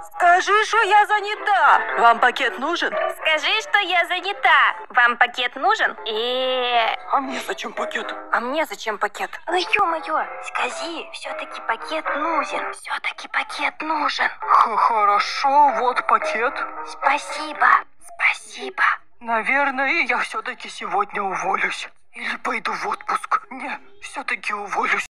Скажи, что я занята. Вам пакет нужен? Скажи, что я занята. Вам пакет нужен? А мне зачем пакет? А мне зачем пакет? Ну ё-моё, скажи, все-таки пакет нужен. Все-таки пакет нужен. Хорошо, вот пакет. Спасибо. Спасибо. Наверное, я все-таки сегодня уволюсь. Или пойду в отпуск. Не, все-таки уволюсь.